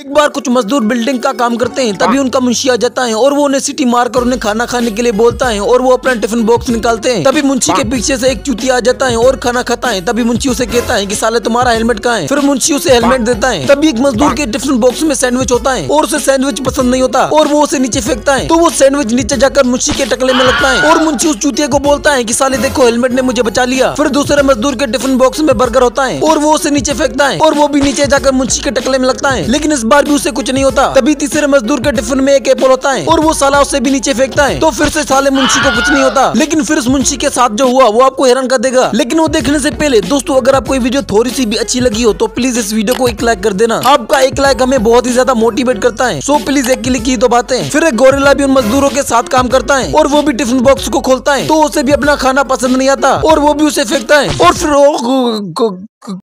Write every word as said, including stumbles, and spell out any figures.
एक बार कुछ मजदूर बिल्डिंग का काम करते हैं, तभी उनका मुंशी आ जाता है और वो उन्हें सीटी मारकर उन्हें खाना खाने के लिए बोलता है और वो अपना टिफिन बॉक्स निकालते हैं। तभी मुंशी के पीछे से एक चूतिया आ जाता है और खाना खाता है। तभी मुंशी उसे कहता है कि साले तुम्हारा हेलमेट कहाँ है। फिर मुंशी उसे हेलमेट देता है। तभी एक मजदूर के टिफिन बॉक्स में सैंडविच होता है और उसे सैंडविच पसंद नहीं होता और वो उसे नीचे फेंकता है। तो वो सैंडविच नीचे जाकर मुंशी के टकले में लगता है और मुंशी उस चूतिया को बोलता है कि साले देखो हेलमेट ने मुझे बचा लिया। फिर दूसरे मजदूर के टिफिन बॉक्स में बर्गर होता है और वो उसे नीचे फेंकता है और वो भी नीचे जाकर मुंशी के टकले में लगता है, लेकिन इस बार भी उसे कुछ नहीं होता। तभी तीसरे मजदूर के टिफिन में एक एप्पल होता है और वो साला उसे भी नीचे फेंकता है। तो फिर से साले मुंशी को कुछ नहीं होता। लेकिन फिर उस मुंशी के साथ जो हुआ वो आपको हैरान कर देगा। लेकिन वो देखने से पहले दोस्तों, अगर आपको ये वीडियो थोड़ी सी भी अच्छी लगी हो तो प्लीज इस वीडियो को एक लाइक कर देना। आपका एक लाइक हमें बहुत ही ज्यादा मोटिवेट करता है। सो प्लीज एक क्लिक की तो बातें। फिर एक गोरिल्ला भी उन मजदूरों के साथ काम करता है और वो भी टिफिन बॉक्स को खोलता है, तो उसे भी अपना खाना पसंद नहीं आता और वो भी उसे फेंकता है और फिर